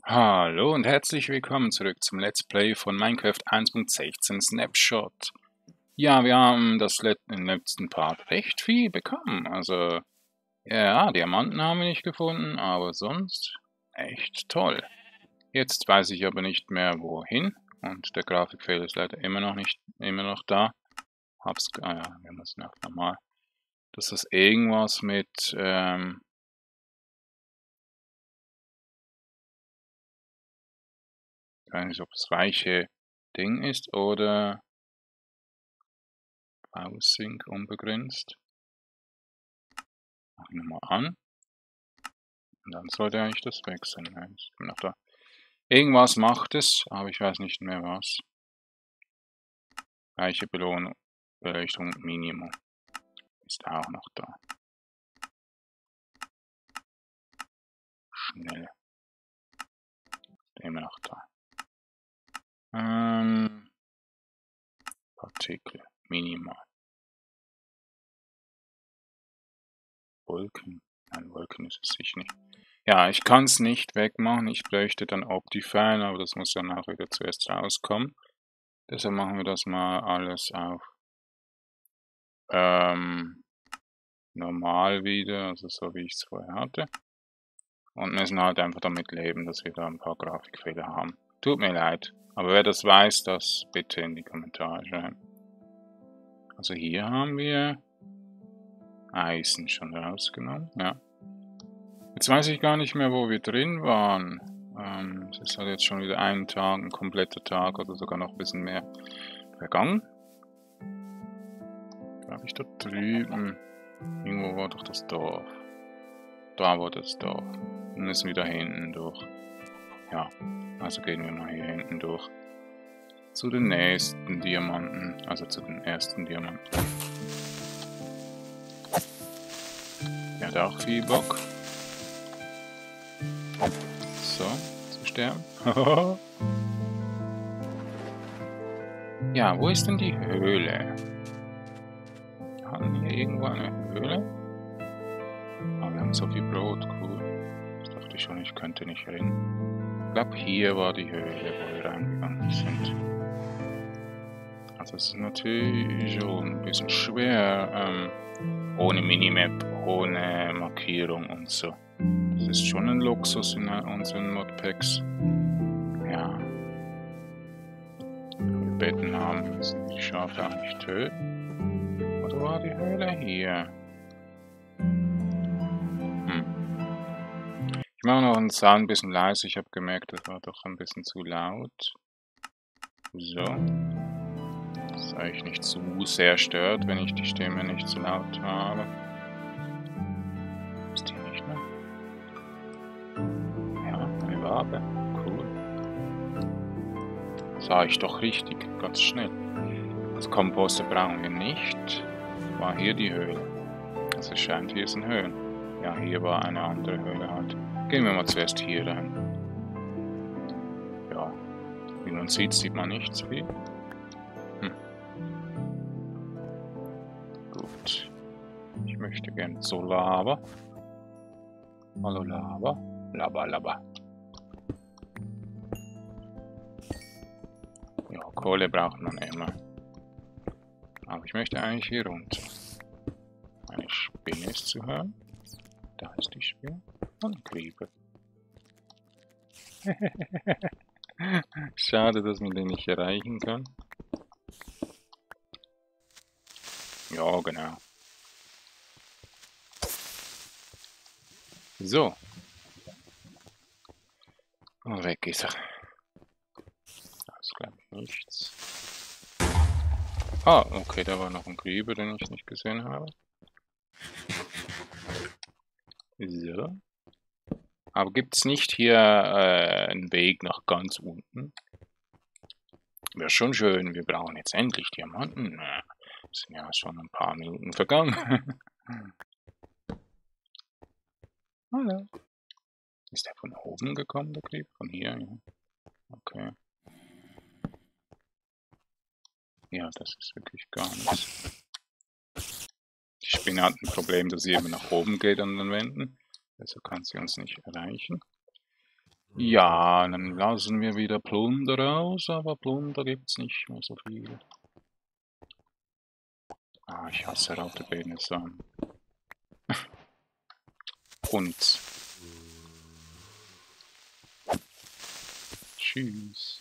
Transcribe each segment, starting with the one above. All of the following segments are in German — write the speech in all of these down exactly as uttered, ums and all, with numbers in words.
Hallo und herzlich willkommen zurück zum Let's Play von Minecraft eins Punkt sechzehn Snapshot. Ja, wir haben das Let im letzten Part recht viel bekommen. Also, ja, Diamanten haben wir nicht gefunden, aber sonst echt toll. Jetzt weiß ich aber nicht mehr wohin und der Grafikfehler ist leider immer noch nicht, immer noch da. Hab's, ah ja, wir müssen auch nochmal. Das ist irgendwas mit, ähm, ich weiß nicht, ob es weiche Ding ist oder Aussync unbegrenzt. Mach ich nochmal an. Und dann sollte eigentlich das wechseln. Ja, ist noch da. Irgendwas macht es, aber ich weiß nicht mehr was. Gleiche Belohnung, Beleuchtung Minimum. Ist auch noch da. Schnell. Ist immer noch da. Ähm, Partikel. Minimal. Wolken. Nein, Wolken ist es sicher nicht. Ja, ich kann es nicht wegmachen. Ich bräuchte dann Optifine, aber das muss dann auch wieder zuerst rauskommen. Deshalb machen wir das mal alles auf ähm, normal wieder, also so wie ich es vorher hatte. Und müssen halt einfach damit leben, dass wir da ein paar Grafikfehler haben. Tut mir leid, aber wer das weiß, das bitte in die Kommentare schreiben. Also hier haben wir Eisen schon rausgenommen, ja. Jetzt weiß ich gar nicht mehr, wo wir drin waren. Ähm, es ist halt jetzt schon wieder ein Tag, ein kompletter Tag oder sogar noch ein bisschen mehr vergangen. Glaube ich da drüben. Irgendwo war doch das Dorf. Da war das Dorf. Dann müssen wir da hinten durch. Ja, also gehen wir mal hier hinten durch. Zu den nächsten Diamanten, also zu den ersten Diamanten. Der hat auch viel Bock. So, zu sterben. Ja, wo ist denn die Höhle? Hatten wir hier irgendwo eine Höhle? Ah, wir haben so viel Brot, cool. Das dachte ich schon, ich könnte nicht rein. Ich glaube, hier war die Höhle, wo wir reingegangen sind. Also es ist natürlich schon ein bisschen schwer, ähm, ohne Minimap, ohne Markierung und so. Das ist schon ein Luxus in unseren Modpacks. Ja. Wenn wir Betten haben, müssen die Schafe auch nicht töten. Oder war die Höhle hier? Hm. Ich mache noch den Sound ein bisschen leise. Ich habe gemerkt, das war doch ein bisschen zu laut. So. Dass es euch nicht zu sehr stört, wenn ich die Stimme nicht zu laut habe. Ist die nicht mehr? Ja, eine Wabe. Cool. Sah ich doch richtig, ganz schnell. Das Komposter brauchen wir nicht. War hier die Höhle. Also es scheint, hier sind Höhlen. Ja, hier war eine andere Höhle halt. Gehen wir mal zuerst hier rein. Ja, wie man sieht, sieht man nicht so viel. Hm. Gut. Ich möchte gerne so Lava. Hallo Lava. Lava, Lava. Ja, Kohle braucht man immer. Aber ich möchte eigentlich hier runter. Eine Spinne ist zu hören. Da ist die Spinne. Und ein Creeper. Schade, dass man den nicht erreichen kann. Ja, genau. So. Und weg ist er. Da ist, glaube ich, nichts. Ah, okay, da war noch ein Creeper, den ich nicht gesehen habe. So. Aber gibt es nicht hier äh, einen Weg nach ganz unten? Wäre schon schön, wir brauchen jetzt endlich Diamanten. Es sind ja schon ein paar Minuten vergangen. Hallo. Ist der von oben gekommen, der Creep? Von hier? Ja. Okay. Ja, das ist wirklich gar nichts. Die Spinne hat ein Problem, dass sie immer nach oben geht an den Wänden. Also kann sie uns nicht erreichen. Ja, dann lassen wir wieder Plunder aus, aber Plunder gibt's nicht mehr so viel. Ah, ich hasse rote Benesan. Und. Tschüss.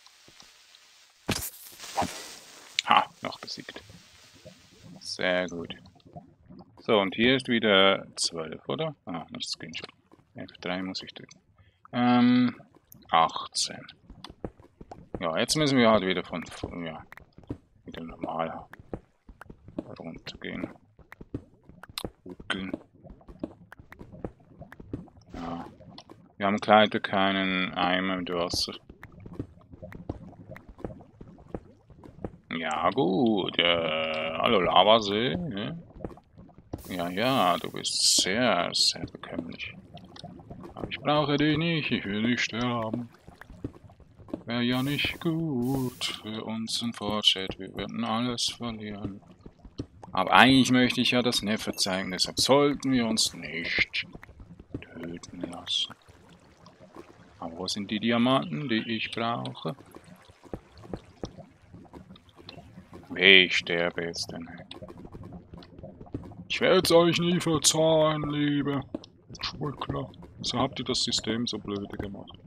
Ha, noch besiegt. Sehr gut. So, und hier ist wieder zwölf, oder? Ah, nicht Screenshot. F drei muss ich drücken. Ähm, achtzehn. Ja, jetzt müssen wir halt wieder von, ja, wieder normal runtergehen. Huckeln. Ja. Wir haben leider keinen Eimer mit Wasser. Ja, gut. Äh, hallo, Lavasee. Ne? Ja, ja, du bist sehr, sehr bekömmlich. Aber ich brauche dich nicht, ich will nicht sterben. Wäre ja nicht gut für unseren Fortschritt, wir würden alles verlieren. Aber eigentlich möchte ich ja das Neffe zeigen, deshalb sollten wir uns nicht töten lassen. Aber wo sind die Diamanten, die ich brauche? Weh, ich sterbe jetzt denn. Ich werde es euch nie verzeihen, liebe Schmuggler. So habt ihr das System so blöde gemacht.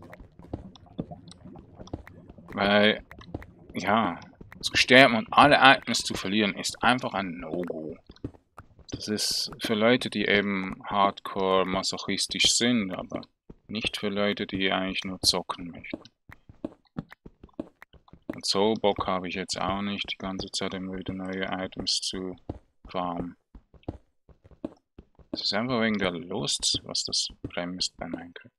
Weil, ja, zu sterben und alle Items zu verlieren, ist einfach ein No-Go. Das ist für Leute, die eben hardcore masochistisch sind, aber nicht für Leute, die eigentlich nur zocken möchten. Und so Bock habe ich jetzt auch nicht, die ganze Zeit immer wieder neue Items zu farmen. Es ist einfach wegen der Lust, was das bremst bei Minecraft.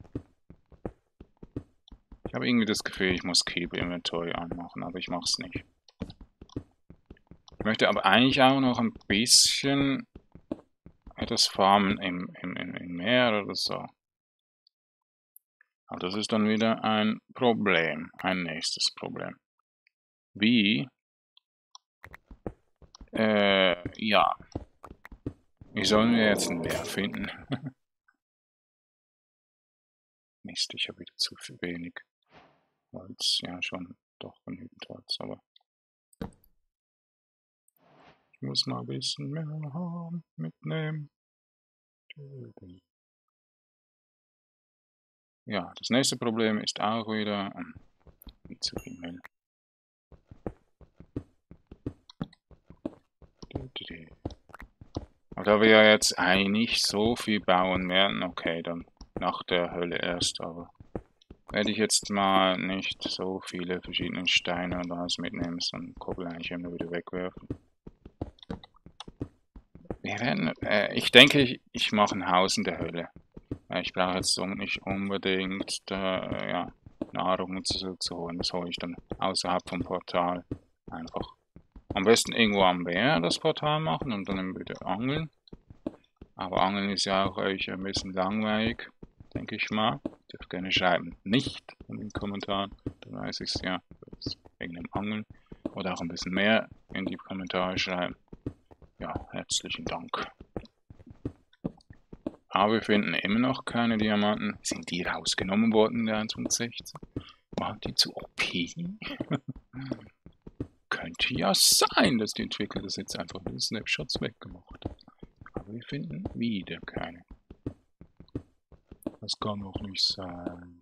Ich habe irgendwie das Gefühl, ich muss Keep Inventory anmachen, aber ich mache es nicht. Ich möchte aber eigentlich auch noch ein bisschen etwas farmen im, im, im, im Meer oder so. Aber das ist dann wieder ein Problem, ein nächstes Problem. Wie? Äh, ja. Wie sollen wir jetzt ein Meer finden? Mist, ich habe wieder zu viel wenig Holz. Ja, schon doch genügend Holz, aber ich muss mal ein bisschen mehr haben, mitnehmen. Ja, das nächste Problem ist auch wieder ähm, nicht zu viel Mehl. Aber da wir ja jetzt eigentlich nicht so viel bauen werden, okay, dann nach der Hölle erst, aber werde ich jetzt mal nicht so viele verschiedene Steine und alles mitnehmen, sondern Koppel eigentlich immer wieder wegwerfen. Wir werden, äh, ich denke, ich, ich mache ein Haus in der Hölle. Ich brauche jetzt nicht unbedingt äh, ja, Nahrung zu, zu holen. Das hole ich dann außerhalb vom Portal einfach. Am besten irgendwo am Meer das Portal machen und dann wieder angeln. Aber Angeln ist ja auch euch ein bisschen langweilig, denke ich mal. Ihr dürft gerne schreiben, nicht in den Kommentaren. Dann weiß ich es ja, wegen dem Angeln. Oder auch ein bisschen mehr in die Kommentare schreiben. Ja, herzlichen Dank. Aber wir finden immer noch keine Diamanten. Sind die rausgenommen worden in der eins Punkt sechzehn? Waren die zu O P? Könnte ja sein, dass die Entwickler das jetzt einfach mit Snapshots weggemacht haben. Aber wir finden wieder keine. Das kann doch nicht sein.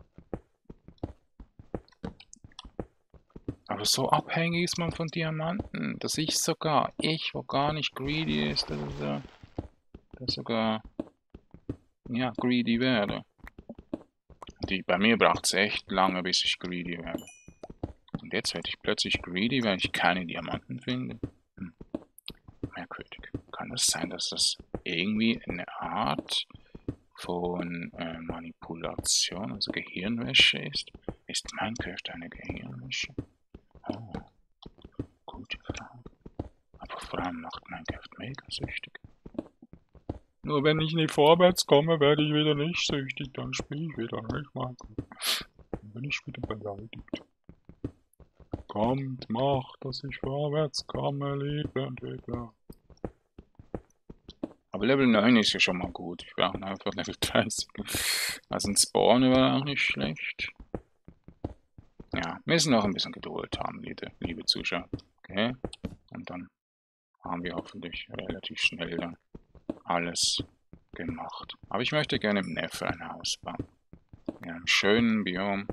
Aber so abhängig ist man von Diamanten, dass ich sogar, ich, wo gar nicht greedy ist, dass ich da, dass sogar, ja, greedy werde. Die, bei mir braucht es echt lange, bis ich greedy werde. Und jetzt werde ich plötzlich greedy, weil ich keine Diamanten finde. Hm. Merkwürdig. Kann das sein, dass das irgendwie eine Art von äh, Manipulation, also Gehirnwäsche ist? Ist Minecraft eine Gehirnwäsche? Oh, gute Frage. Aber vor allem macht Minecraft mega süchtig. Nur wenn ich nicht vorwärts komme, werde ich wieder nicht süchtig. Dann spiele ich wieder nicht Minecraft. Dann bin ich wieder beleidigt. Kommt, macht, dass ich vorwärts komme, liebe Entwickler. Aber Level neun ist ja schon mal gut. Ich brauche einfach Level dreißig. Also ein Spawner wäre auch nicht schlecht. Ja, wir müssen noch ein bisschen Geduld haben, liebe, liebe Zuschauer. Okay, und dann haben wir hoffentlich relativ schnell dann alles gemacht. Aber ich möchte gerne im Neffe ein Haus bauen. In einem schönen Biom.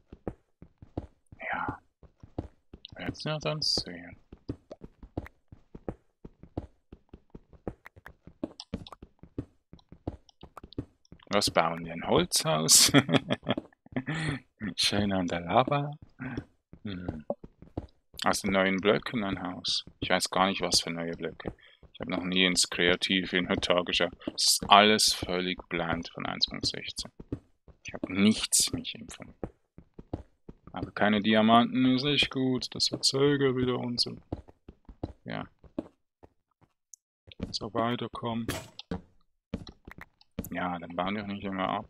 Ja, werden wir dann sehen. Was bauen wir? Ein Holzhaus? Schön an der Lava. Hm. Aus den neuen Blöcken ein Haus. Ich weiß gar nicht, was für neue Blöcke. Ich habe noch nie ins Kreativ-Inventar geschaut. Es ist alles völlig blind von eins Punkt sechzehn. Ich habe nichts mich empfunden. Aber keine Diamanten ist nicht gut. Das verzögert wieder Unsinn. Ja. So weiterkommen. Ja, dann bauen wir auch nicht immer ab.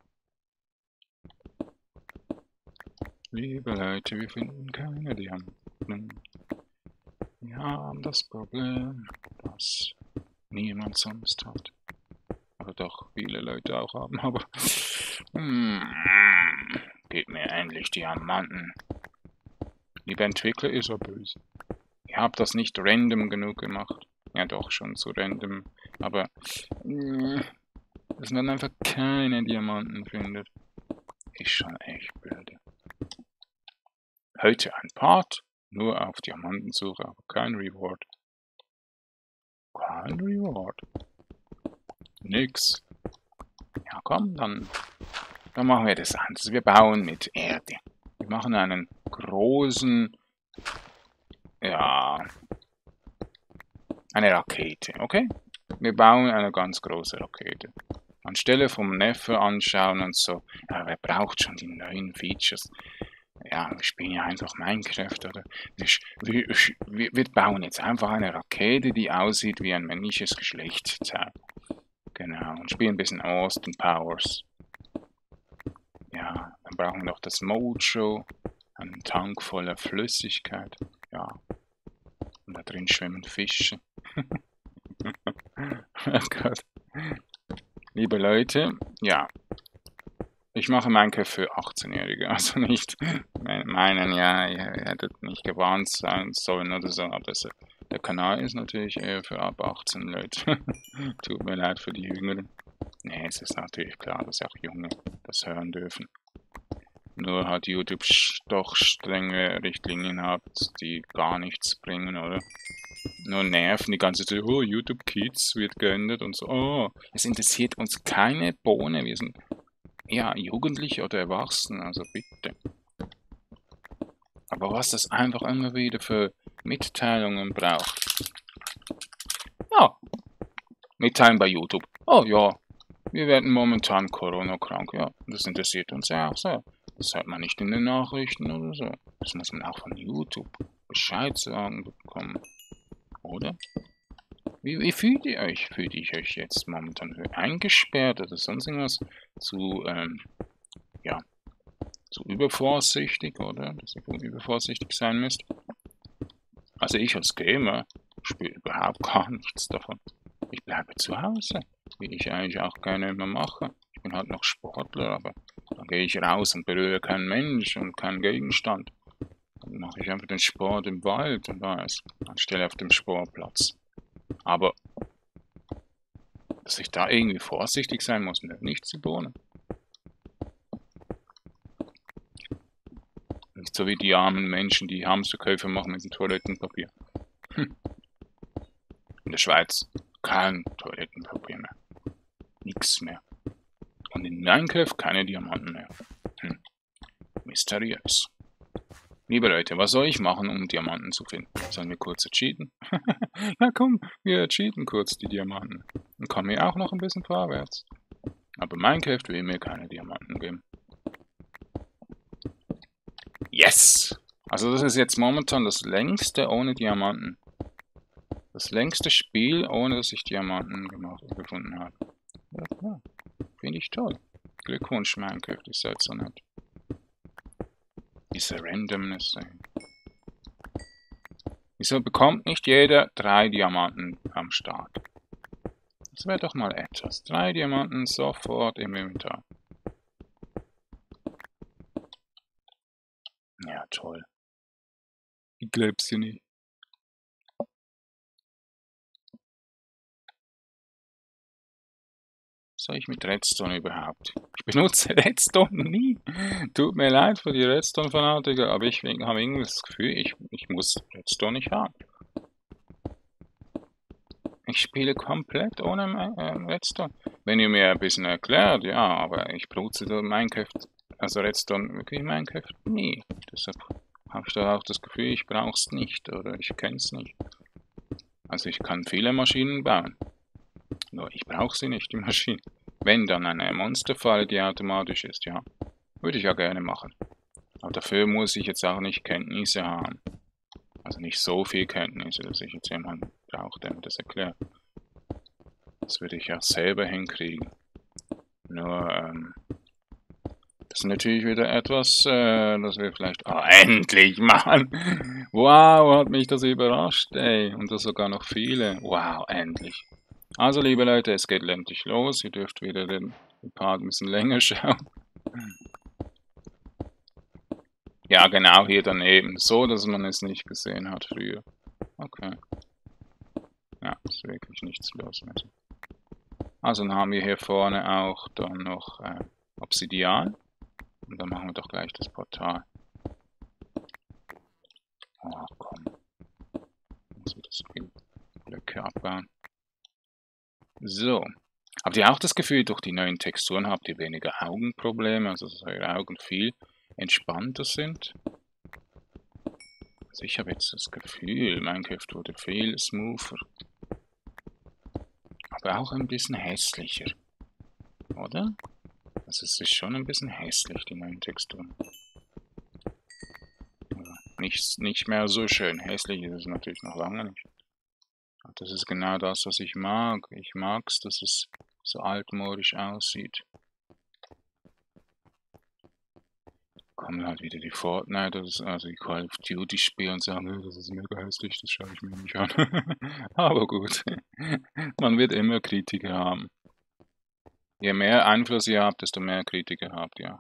Liebe Leute, wir finden keine Diamanten. Wir haben das Problem, dass niemand sonst hat. Aber doch viele Leute auch haben, aber... Hmm, gebt mir endlich Diamanten. Lieber Entwickler, ist er böse. Ihr habt das nicht random genug gemacht. Ja doch, schon so random. Aber... Mm, dass man einfach keine Diamanten findet, ist schon echt blöde. Heute ein Part, nur auf Diamantensuche, aber kein Reward. Kein Reward. Nix. Ja komm, dann, dann machen wir das anders. Wir bauen mit Erde. Wir machen einen großen, ja, eine Rakete, okay? Wir bauen eine ganz große Rakete. Anstelle vom Neffe anschauen und so, ja, wer braucht schon die neuen Features? Ja, wir spielen ja einfach Minecraft, oder? Wir, wir, wir bauen jetzt einfach eine Rakete, die aussieht wie ein männliches Geschlechtsteil. Genau, und spielen ein bisschen Austin Powers. Ja, dann brauchen wir noch das Mojo, einen Tank voller Flüssigkeit. Ja, und da drin schwimmen Fische. Oh Gott. Liebe Leute, ja, ich mache Minecraft für achtzehnjährige, also nicht meinen, ja, ihr hättet nicht gewarnt sein sollen oder so, aber das, der Kanal ist natürlich eher für ab achtzehn Leute. Tut mir leid für die Jüngeren. Nee, es ist natürlich klar, dass auch Junge das hören dürfen. Nur hat YouTube doch strenge Richtlinien hat, die gar nichts bringen, oder? Nur nerven die ganze Zeit, oh, YouTube Kids wird geändert und so, oh, es interessiert uns keine Bohne, wir sind ja Jugendliche oder Erwachsene, also bitte. Aber was das einfach immer wieder für Mitteilungen braucht. Ja, Mitteilen bei YouTube. Oh ja, wir werden momentan Corona krank, ja, das interessiert uns ja auch so. Das hört man nicht in den Nachrichten oder so. Das muss man auch von YouTube Bescheid sagen bekommen. Oder? Wie, wie fühlt ihr euch? Fühlt ihr euch jetzt momentan eingesperrt oder sonst irgendwas zu, ähm, ja, zu übervorsichtig, oder? Dass ihr übervorsichtig sein müsst? Also ich als Gamer spüre überhaupt gar nichts davon. Ich bleibe zu Hause, wie ich eigentlich auch gerne immer mache. Ich bin halt noch Sportler, aber dann gehe ich raus und berühre keinen Mensch und keinen Gegenstand. Dann mache ich einfach den Sport im Wald und weiß, anstelle auf dem Sportplatz. Aber, dass ich da irgendwie vorsichtig sein muss, nicht zu bohnen. Nicht so wie die armen Menschen, die Hamsterkäufe machen mit dem Toilettenpapier. Hm. In der Schweiz kein Toilettenpapier mehr. Nix mehr. Und in Minecraft keine Diamanten mehr. Hm. Mysteriös. Liebe Leute, was soll ich machen, um Diamanten zu finden? Sollen wir kurz cheaten? Ja komm, wir cheaten kurz die Diamanten. Dann kommen wir auch noch ein bisschen vorwärts. Aber Minecraft will mir keine Diamanten geben. Yes! Also das ist jetzt momentan das längste ohne Diamanten. Das längste Spiel, ohne dass ich Diamanten gemacht, gefunden habe. Ja, ja. Finde ich toll. Glückwunsch, Minecraft, ihr seid so nett. Diese Randomness. Wieso bekommt nicht jeder drei Diamanten am Start? Das wäre doch mal etwas. Drei Diamanten sofort im Inventar. Ja, toll. Ich glaub's ja nicht. Was soll ich mit Redstone überhaupt? Ich benutze Redstone nie. Tut mir leid für die Redstone-Fanatiker, aber ich habe irgendwie das Gefühl, ich, ich muss Redstone nicht haben. Ich spiele komplett ohne äh, Redstone. Wenn ihr mir ein bisschen erklärt, ja, aber ich benutze Minecraft, also Redstone wirklich in Minecraft nie. Deshalb habe ich da auch das Gefühl, ich brauche es nicht oder ich kenne es nicht. Also ich kann viele Maschinen bauen. Nur ich brauche sie nicht, die Maschinen. Wenn dann eine Monsterfalle, die automatisch ist, ja, würde ich ja gerne machen. Aber dafür muss ich jetzt auch nicht Kenntnisse haben. Also nicht so viel Kenntnisse, dass ich jetzt jemanden brauche, der mir das erklärt. Das würde ich auch selber hinkriegen. Nur, ähm, das ist natürlich wieder etwas, äh, das wir vielleicht... Oh, endlich, Mann! Wow, hat mich das überrascht, ey. Und das sogar noch viele. Wow, endlich. Also, liebe Leute, es geht endlich los. Ihr dürft wieder den Part ein bisschen länger schauen. Ja, genau, hier daneben. So, dass man es nicht gesehen hat früher. Okay. Ja, ist wirklich nichts los mehr. Also, dann haben wir hier vorne auch dann noch äh, Obsidian. Und dann machen wir doch gleich das Portal. Oh, komm. Muss wieder so viel Blöcke abbauen. So. Habt ihr auch das Gefühl, durch die neuen Texturen habt ihr weniger Augenprobleme, also dass eure Augen viel entspannter sind? Also ich habe jetzt das Gefühl, Minecraft wurde viel smoother. Aber auch ein bisschen hässlicher. Oder? Also es ist schon ein bisschen hässlich, die neuen Texturen. Also nicht, nicht mehr so schön. Hässlich ist es natürlich noch lange nicht. Das ist genau das, was ich mag. Ich mag es, dass es so altmodisch aussieht. Kommen halt wieder die Fortnite, also die Call of Duty Spiele und sagen, das ist mega hässlich, das schaue ich mir nicht an. Aber gut, man wird immer Kritiker haben. Je mehr Einfluss ihr habt, desto mehr Kritiker habt ihr.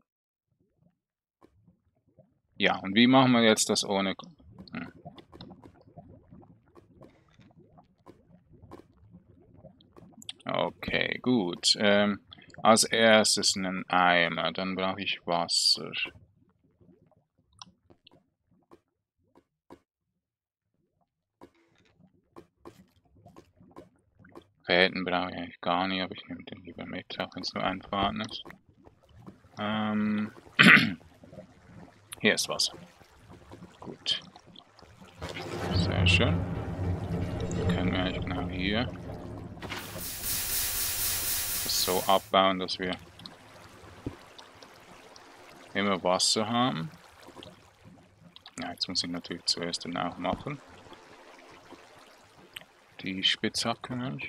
Ja, und wie machen wir jetzt das ohne... Hm. Okay, gut. Ähm, als erstes einen Eimer, dann brauche ich Wasser. Fäden brauche ich eigentlich gar nicht, aber ich nehme den lieber mit, auch wenn es nur ein Faden ist. Ähm, hier ist Wasser. Gut. Sehr schön. Dann können wir eigentlich genau hier das so abbauen, dass wir immer Wasser haben. Ja, jetzt muss ich natürlich zuerst den auch machen. Die Spitzhacke nämlich.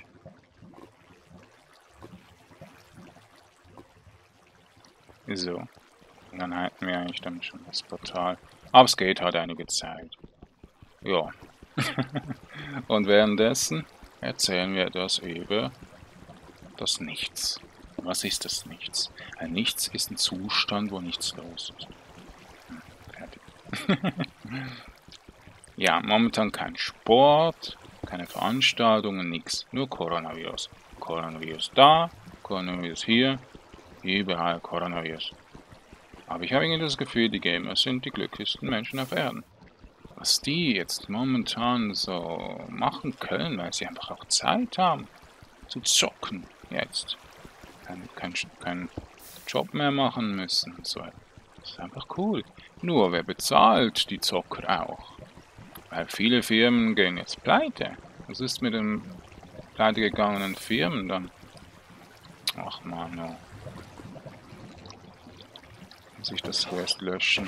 So. Und dann hätten wir eigentlich dann schon das Portal. Aber es geht halt einige Zeit. Ja. Und währenddessen erzählen wir etwas über das Nichts. Was ist das Nichts? Ein Nichts ist ein Zustand, wo nichts los ist. Hm, fertig. Ja, momentan kein Sport, keine Veranstaltungen, nichts. Nur Coronavirus. Coronavirus da, Coronavirus hier, überall Coronavirus. Aber ich habe irgendwie das Gefühl, die Gamer sind die glücklichsten Menschen auf Erden. Was die jetzt momentan so machen können, weil sie einfach auch Zeit haben zu zocken jetzt. Kein, kein, kein Job mehr machen müssen. So. Das ist einfach cool. Nur, wer bezahlt die Zocker auch? Weil viele Firmen gehen jetzt pleite. Was ist mit den pleite gegangenen Firmen dann? Ach man, no. Muss ich das zuerst löschen?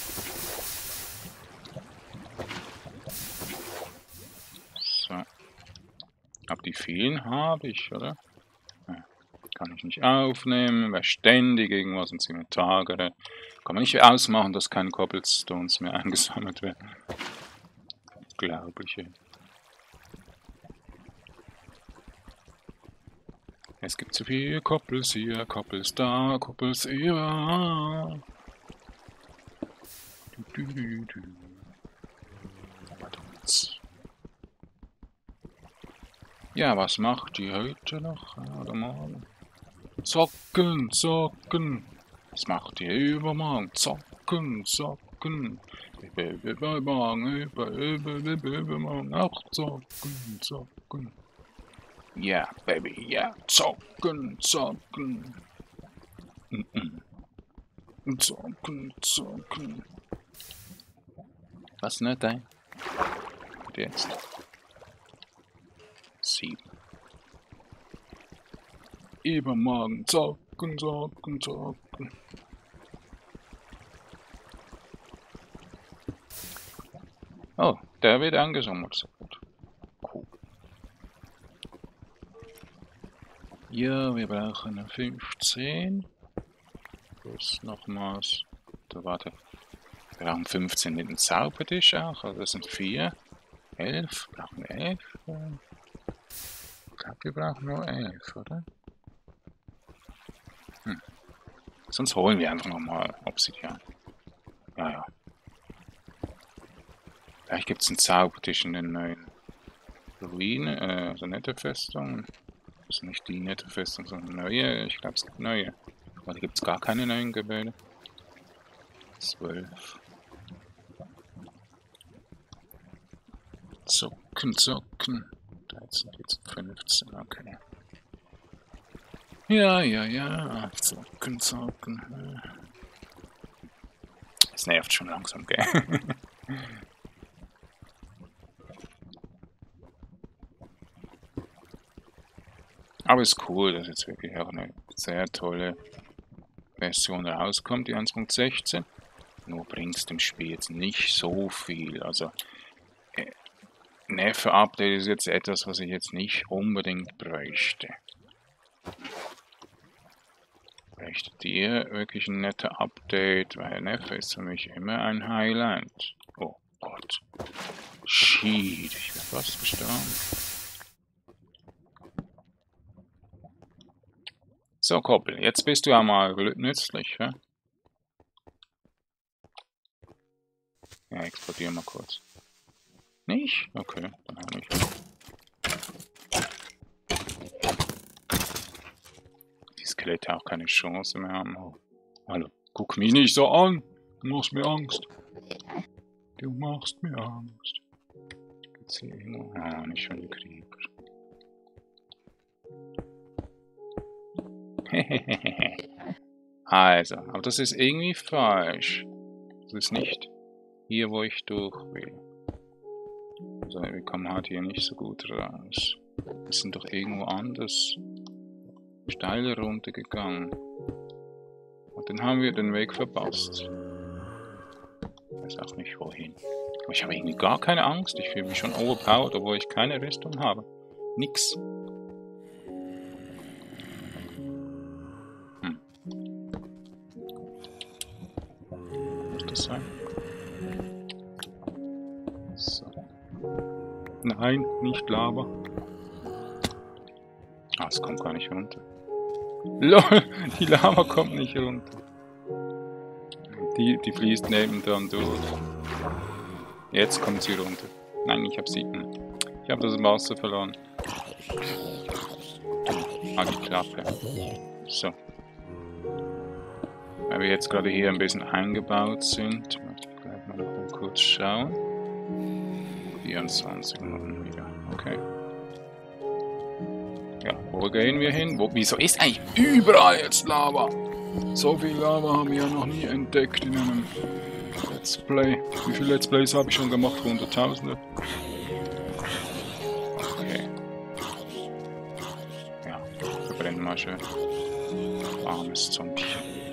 So. Aber die vielen habe ich, oder? Ja. Kann ich nicht aufnehmen, weil ständig irgendwas ins Inventar gerät. Kann man nicht ausmachen, dass keine Cobblestones mehr eingesammelt werden. Unglaublich. Es gibt zu viele Koppels hier, Koppels da, Koppels hier. Du, du, du, du. Ja, was macht die heute noch? Oder morgen? Zocken, zocken. Was macht ihr übermorgen? Zocken, zocken. Übermorgen, über, über, über, übermorgen auch zocken, zocken. Ja, yeah, Baby, ja. Yeah. Zocken, zocken. Mm -mm. Zocken, zocken. Was, ne, dein? Und jetzt? Sieben. Übermorgen zocken, zocken, zocken. Oh, der wird angesammelt. So gut. Cool. Ja, wir brauchen eine fünfzehn. Plus nochmals. Da warte. Wir brauchen fünfzehn mit dem Zaubertisch auch. Also das sind vier. elf. Brauchen wir elf? Ich glaube, wir brauchen nur elf, oder? Hm. Sonst holen wir einfach nochmal Obsidian. Ja, ja. Vielleicht gibt es einen Zaubertisch in den neuen Ruinen, äh, also Netherfestung. Also nicht die Netherfestung, sondern neue. Ich glaube, es gibt neue. Oder gibt es gar keine neuen Gebäude? zwölf. Zocken, zocken. dreizehn, vierzehn, fünfzehn, okay. Ja, ja, ja. Zocken, zocken. Es nervt schon langsam, gell? Aber es ist cool, dass jetzt wirklich auch eine sehr tolle Version rauskommt, die eins Punkt sechzehn. Nur bringt es dem Spiel jetzt nicht so viel. Also, äh, Nether-Update ist jetzt etwas, was ich jetzt nicht unbedingt bräuchte. Bräuchtet ihr wirklich ein netter Update? Weil Nether ist für mich immer ein Highlight. Oh Gott. Shit, ich bin fast gestorben. So, Koppel, jetzt bist du ja mal nützlich, ja? Ja, explodier mal kurz. Nicht? Okay, dann auch nicht. Die Skelette auch keine Chance mehr haben. Oh. Hallo, guck mich nicht so an. Du machst mir Angst. Du machst mir Angst. Gibt's hier irgendwo? Ah, nicht schon die Krieger. Also, aber das ist irgendwie falsch. Das ist nicht hier, wo ich durch will. Also, wir kommen halt hier nicht so gut raus. Wir sind doch irgendwo anders steil runtergegangen. Und dann haben wir den Weg verpasst. Ich weiß auch nicht wohin. Aber ich habe irgendwie gar keine Angst. Ich fühle mich schon overpowered, obwohl ich keine Rüstung habe. Nix. Hm. Muss das sein? So. Nein, nicht Lava. Ah, es kommt gar nicht runter. LOL, die Lava kommt nicht runter. Die, die fließt nebendran durch. Jetzt kommt sie runter. Nein, ich habe sie. Ich habe das Wasser verloren. Ah, die Klappe. So. Weil wir jetzt gerade hier ein bisschen eingebaut sind, möchte ich gleich mal noch kurz schauen. vierundzwanzig Minuten wieder. Okay. Ja, wo gehen wir hin? Wo, wieso ist eigentlich überall jetzt Lava? So viel Lava haben wir ja noch nie entdeckt in einem Let's Play. Wie viele Let's Plays habe ich schon gemacht? Hunderttausende? Okay. Ja, verbrennen wir schön. Armes Zombie.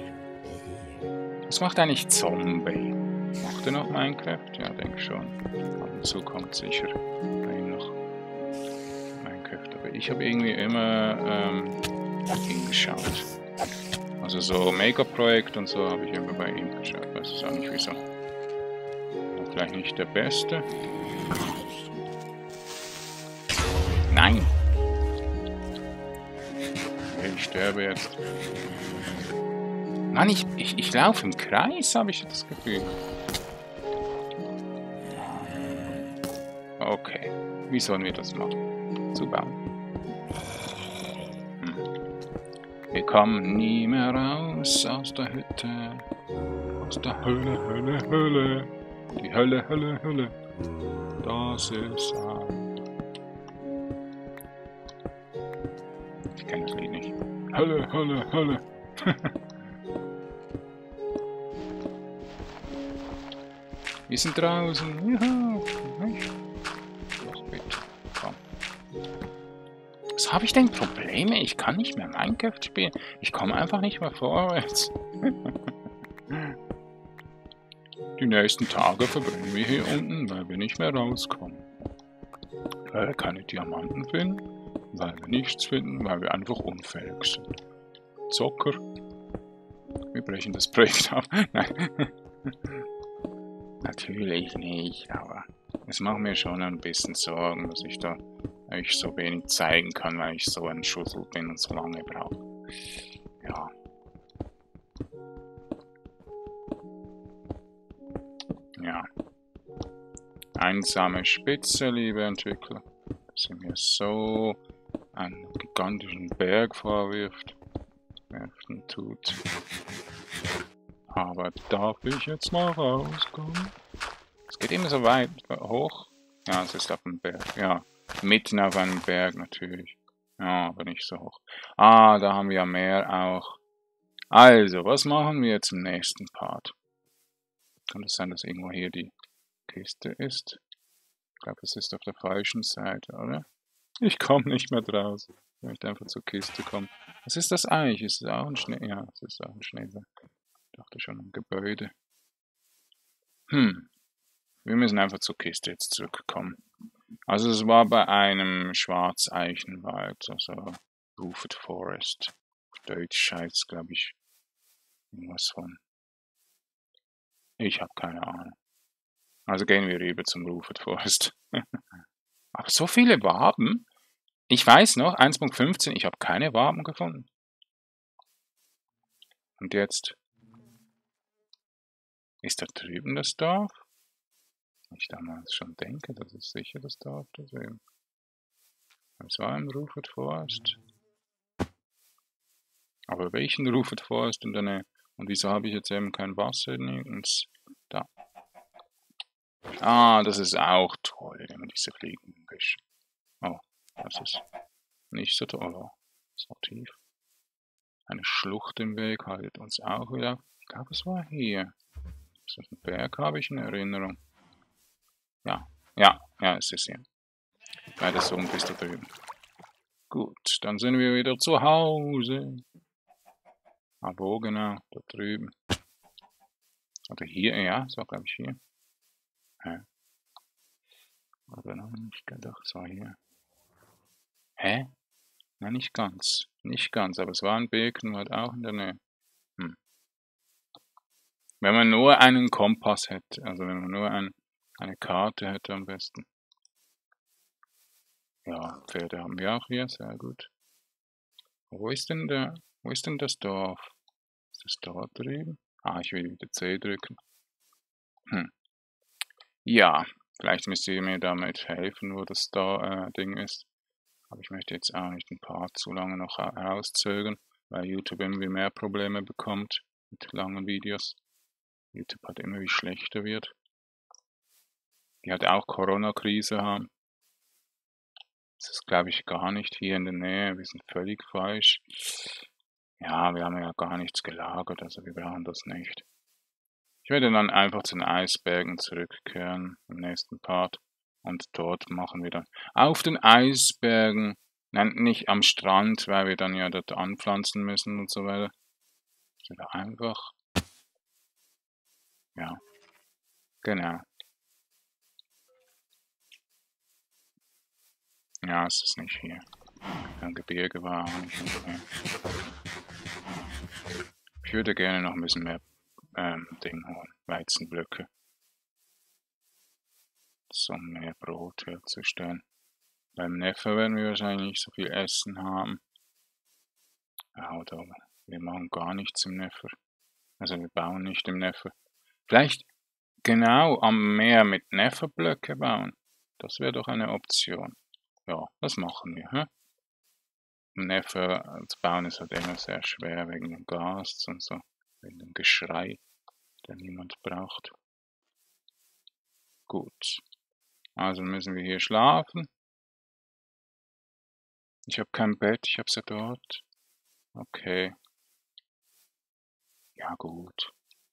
Was macht eigentlich Zombie? Macht er noch Minecraft? Ja, denke schon. Ab und zu kommt sicher bei ihm noch Minecraft. Aber ich habe irgendwie immer ähm, hingeschaut. Also so Mega-Projekt und so habe ich immer bei ihm geschaut. Weiß ich auch nicht wieso. Vielleicht nicht der Beste. Nein! sterbe jetzt. Mann, ich, ich, ich laufe im Kreis, habe ich das Gefühl. Okay, wie sollen wir das machen? Zubauen. Hm. Wir kommen nie mehr raus aus der Hütte. Aus der Hölle, Hölle, Hölle. Die Hölle, Hölle, Hölle. Das ist ein... Ich kenne das Lied nicht. Hölle, Hölle, Hölle. Wir sind draußen. Juhu. Doch, bitte. Komm. Was habe ich denn Probleme? Ich kann nicht mehr Minecraft spielen. Ich komme einfach nicht mehr vorwärts. Die nächsten Tage verbringen wir hier unten, weil wir nicht mehr rauskommen. Weil wir keine Diamanten finden, weil wir nichts finden, weil wir einfach unfähig sind. Zocker. Wir brechen das Projekt ab. Nein. Natürlich nicht, aber es macht mir schon ein bisschen Sorgen, dass ich da euch so wenig zeigen kann, weil ich so ein Schussel bin und so lange brauche. Ja. Ja. Einsame Spitze, liebe Entwickler, dass ihr mir so einen gigantischen Berg vorwirft, werfen tut. Aber darf ich jetzt mal rauskommen? Es geht immer so weit hoch. Ja, es ist auf dem Berg. Ja, mitten auf einem Berg natürlich. Ja, aber nicht so hoch. Ah, da haben wir ja mehr auch. Also, was machen wir jetzt im nächsten Part? Kann es sein, dass irgendwo hier die Kiste ist? Ich glaube, es ist auf der falschen Seite, oder? Ich komme nicht mehr draus. Ich möchte einfach zur Kiste kommen. Was ist das eigentlich? Ist es auch ein Schnee? Ja, es ist auch ein Schneeberg. Ich dachte schon ein Gebäude. Hm. Wir müssen einfach zur Kiste jetzt zurückkommen. Also es war bei einem Schwarzeichenwald, also Rufed Forest. Auf Deutsch heißt, glaube ich, irgendwas von. Ich habe keine Ahnung. Also gehen wir rüber zum Rufed Forest. Aber so viele Waben? Ich weiß noch, eins Punkt fünfzehn, ich habe keine Waben gefunden. Und jetzt ist da drüben das Dorf? Ich damals schon denke, das ist sicher das Dorf da drüben. Es war im Rufed Forest. Aber welchen Rufed Forest in der Nähe? Und wieso habe ich jetzt eben kein Wasser nirgends? Da. Ah, das ist auch toll, immer diese fliegenden Büsche. Oh, das ist nicht so toll. Oh, so tief. Eine Schlucht im Weg haltet uns auch wieder. Ich glaube, es war hier. So ein Berg habe ich in Erinnerung. Ja, ja, ja, es ist hier. Bei der Sumpf ist da drüben. Gut, dann sind wir wieder zu Hause. Ah, wo genau? Da drüben. Oder hier, ja, so glaube ich hier. Hä? Oder noch nicht gedacht, es war hier. Hä? Nein, nicht ganz. Nicht ganz, aber es war ein Birkenwald auch in der Nähe. Hm. Wenn man nur einen Kompass hätte, also wenn man nur ein, eine Karte hätte am besten. Ja, Pferde haben wir auch hier, sehr gut. Wo ist denn der, wo ist denn das Dorf? Ist das dort drüben? Ah, ich will wieder C drücken. Hm. Ja, vielleicht müsst ihr mir damit helfen, wo das da äh, Ding ist. Aber ich möchte jetzt auch nicht ein paar zu lange noch herauszögern, weil YouTube irgendwie mehr Probleme bekommt mit langen Videos. YouTube halt immer wie schlechter wird. Die halt auch Corona-Krise haben. Das ist, glaube ich, gar nicht hier in der Nähe. Wir sind völlig falsch. Ja, wir haben ja gar nichts gelagert, also wir brauchen das nicht. Ich werde dann einfach zu den Eisbergen zurückkehren im nächsten Part. Und dort machen wir dann auf den Eisbergen, nein, nicht am Strand, weil wir dann ja dort anpflanzen müssen und so weiter. Oder einfach, ja, genau. Ja, es ist nicht hier. Ein Gebirge war auch nicht hier. Ich würde gerne noch ein bisschen mehr ähm, Ding holen, Weizenblöcke. So mehr Brot herzustellen. Beim Neffe werden wir wahrscheinlich nicht so viel Essen haben. Ja, oder wir machen gar nichts im Nether. Also wir bauen nicht im Nether. Vielleicht genau am Meer mit Netherblöcke bauen. Das wäre doch eine Option. Ja, das machen wir. Hä? Im Nether zu bauen ist halt immer sehr schwer wegen dem Gas und so. Wegen dem Geschrei, der niemand braucht. Gut. Also müssen wir hier schlafen. Ich habe kein Bett, ich habe es ja dort. Okay. Ja, gut.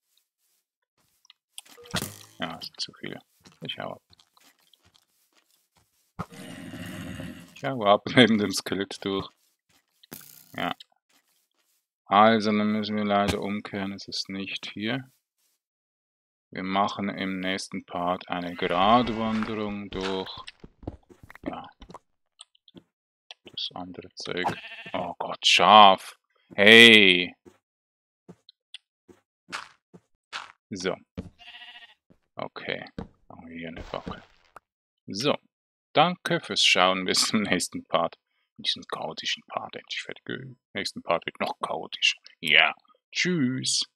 Ja, es sind zu viele. Ich hau ab. Ich hau ab neben dem Skelett durch. Ja. Also, dann müssen wir leider umkehren. Es ist nicht hier. Wir machen im nächsten Part eine Gratwanderung durch, ja, das andere Zeug. Oh Gott, Schaf. Hey. So. Okay. Machen wir hier eine Fackel. So. Danke fürs Schauen. Bis zum nächsten Part. Diesen chaotischen Part endlich fertig. Nächsten Part wird noch chaotisch. Ja. Tschüss.